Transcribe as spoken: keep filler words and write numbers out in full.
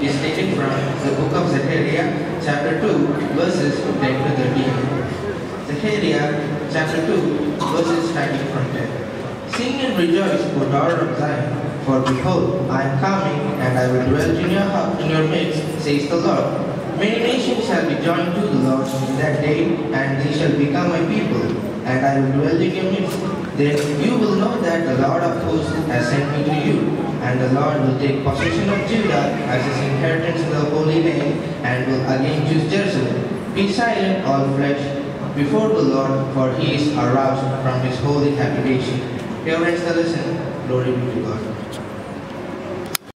is taken from the book of Zechariah, chapter two, verses ten to thirteen. Zechariah, chapter two, verses starting from ten. Sing and rejoice, O daughter of Zion, for behold, I am coming, and I will dwell in your house, in your midst, says the Lord. Many nations shall be joined to the Lord in that day, and they shall become my people, and I will dwell in your midst. Then you will know that the Lord of hosts has sent me to you, and the Lord will take possession of Judah as his inheritance in the holy name, and will again choose Jerusalem. Be silent, all flesh, before the Lord, for he is aroused from his holy habitation. Here ends the lesson. Glory be to God.